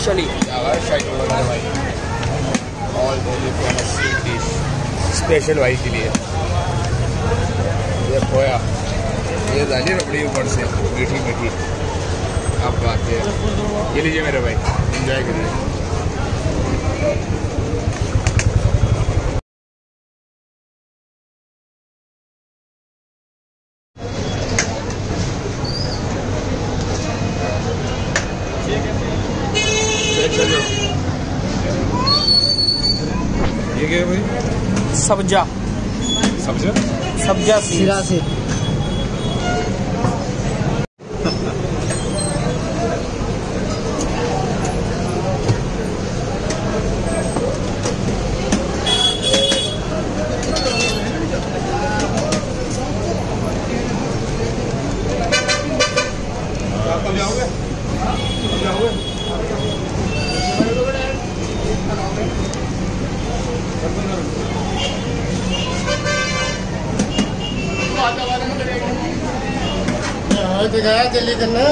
Specially special भाई के लिए ये खोया, ये दाली रबड़ी ऊपर से मीठी मीठी। अब बात है, ये लीजिए मेरे भाई, एंजॉय करिए। ये क्या है भाई? सब्जा सब्जा सब्जा सीरा से। जल्दी करना